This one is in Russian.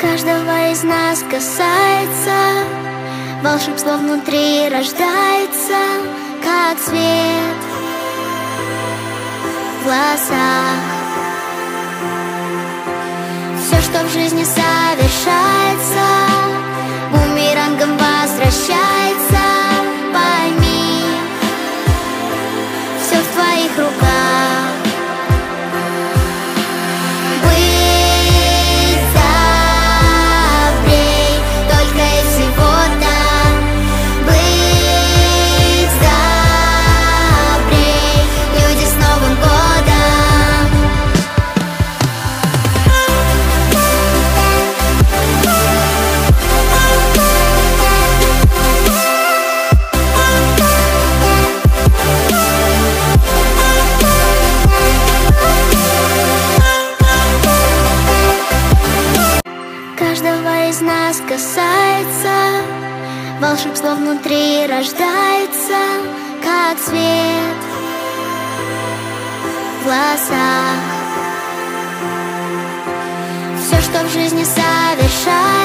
Каждого из нас касается, волшебство внутри рождается, как свет в глазах. Все, что в жизни совершается, бумерангом возвращается. Пойми, все в твоих руках. Каждого из нас касается, волшебство внутри рождается, как свет в глазах. Все, что в жизни совершается,